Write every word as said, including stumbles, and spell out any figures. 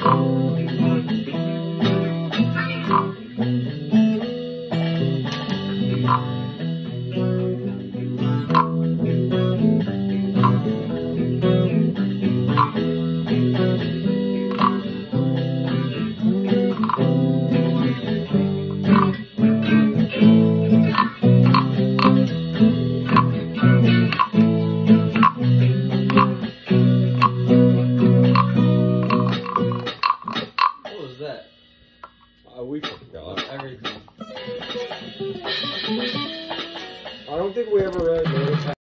Uh, we forgot Everything. I don't think we ever really noticed how